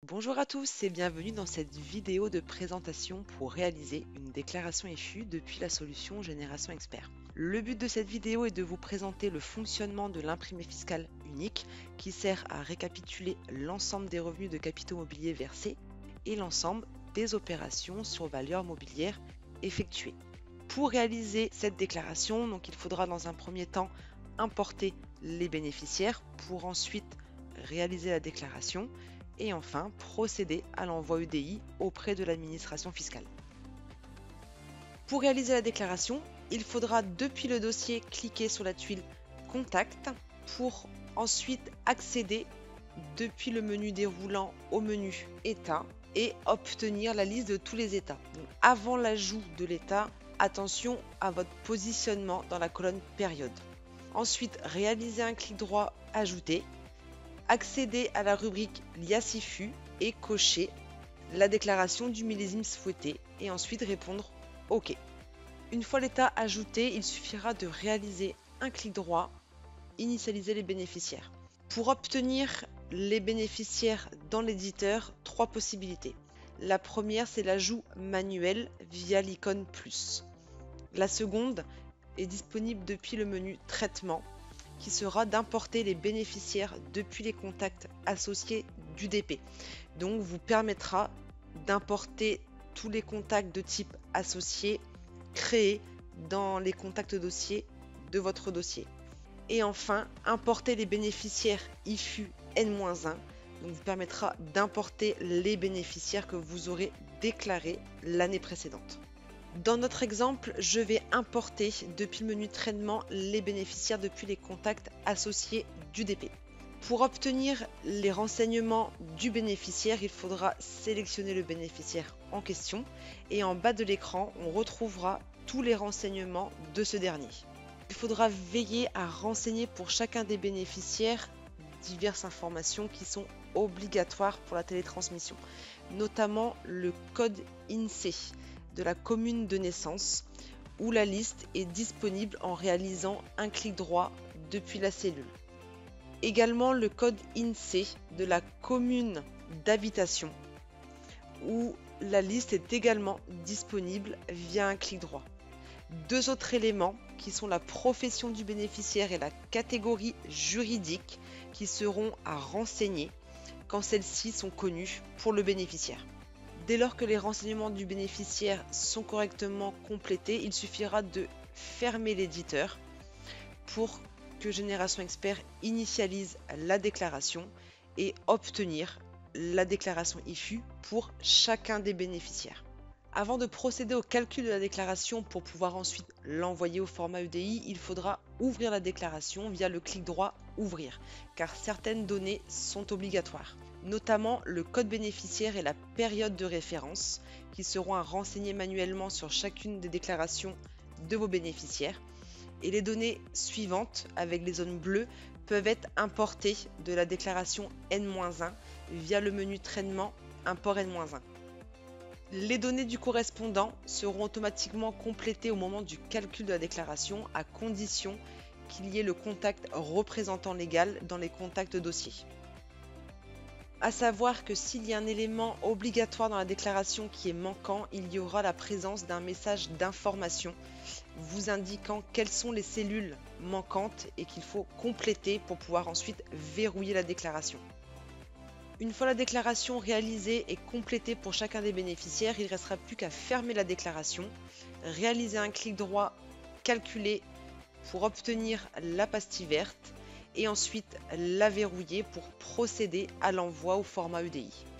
Bonjour à tous et bienvenue dans cette vidéo de présentation pour réaliser une déclaration IFU depuis la solution Génération Expert. Le but de cette vidéo est de vous présenter le fonctionnement de l'imprimé fiscal unique qui sert à récapituler l'ensemble des revenus de capitaux mobiliers versés et l'ensemble des opérations sur valeur mobilière effectuées. Pour réaliser cette déclaration, il faudra dans un premier temps importer les bénéficiaires pour ensuite réaliser la déclaration et enfin procéder à l'envoi UDI auprès de l'administration fiscale. Pour réaliser la déclaration, il faudra depuis le dossier cliquer sur la tuile Contact pour ensuite accéder depuis le menu déroulant au menu État et obtenir la liste de tous les États. Donc, avant l'ajout de l'État, attention à votre positionnement dans la colonne Période. Ensuite, réalisez un clic droit Ajouter, accéder à la rubrique Lias IFU et cocher la déclaration du millésime souhaité et ensuite répondre OK. Une fois l'état ajouté, il suffira de réaliser un clic droit, initialiser les bénéficiaires. Pour obtenir les bénéficiaires dans l'éditeur, trois possibilités. La première, c'est l'ajout manuel via l'icône plus. La seconde est disponible depuis le menu Traitement, qui sera d'importer les bénéficiaires depuis les contacts associés du DP. Donc vous permettra d'importer tous les contacts de type associé créés dans les contacts dossiers de votre dossier. Et enfin, importer les bénéficiaires IFU N-1, donc vous permettra d'importer les bénéficiaires que vous aurez déclarés l'année précédente. Dans notre exemple, je vais importer depuis le menu Traitement les bénéficiaires depuis les contacts associés du DP. Pour obtenir les renseignements du bénéficiaire, il faudra sélectionner le bénéficiaire en question et en bas de l'écran, on retrouvera tous les renseignements de ce dernier. Il faudra veiller à renseigner pour chacun des bénéficiaires diverses informations qui sont obligatoires pour la télétransmission, notamment le code INSEE de la commune de naissance où la liste est disponible en réalisant un clic droit depuis la cellule. Également le code INSEE de la commune d'habitation où la liste est également disponible via un clic droit. Deux autres éléments qui sont la profession du bénéficiaire et la catégorie juridique qui seront à renseigner quand celles-ci sont connues pour le bénéficiaire. Dès lors que les renseignements du bénéficiaire sont correctement complétés, il suffira de fermer l'éditeur pour que Génération Expert initialise la déclaration et obtenir la déclaration IFU pour chacun des bénéficiaires. Avant de procéder au calcul de la déclaration pour pouvoir ensuite l'envoyer au format UDI, il faudra ouvrir la déclaration via le clic droit Ouvrir, car certaines données sont obligatoires, notamment le code bénéficiaire et la période de référence qui seront à renseigner manuellement sur chacune des déclarations de vos bénéficiaires. Et les données suivantes avec les zones bleues peuvent être importées de la déclaration N-1 via le menu Traitement Import N-1. Les données du correspondant seront automatiquement complétées au moment du calcul de la déclaration à condition qu'il y ait le contact représentant légal dans les contacts dossiers. À savoir que s'il y a un élément obligatoire dans la déclaration qui est manquant, il y aura la présence d'un message d'information vous indiquant quelles sont les cellules manquantes et qu'il faut compléter pour pouvoir ensuite verrouiller la déclaration. Une fois la déclaration réalisée et complétée pour chacun des bénéficiaires, il ne restera plus qu'à fermer la déclaration, réaliser un clic droit, calculer pour obtenir la pastille verte et ensuite la verrouiller pour procéder à l'envoi au format UDI.